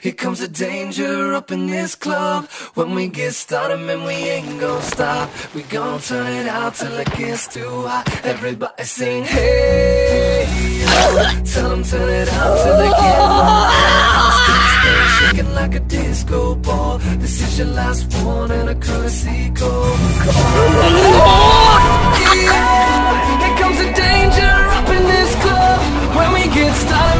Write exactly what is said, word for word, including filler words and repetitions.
Here comes the danger up in this club. When we get started, man, we ain't gon' stop. We gon' turn it out till it gets too hot. Everybody sing, hey, yo. Tell them turn it out till they get loud. Stay shaking like a disco ball. This is your last one and a courtesy call. Yeah, here comes the danger up in this club. When we get started,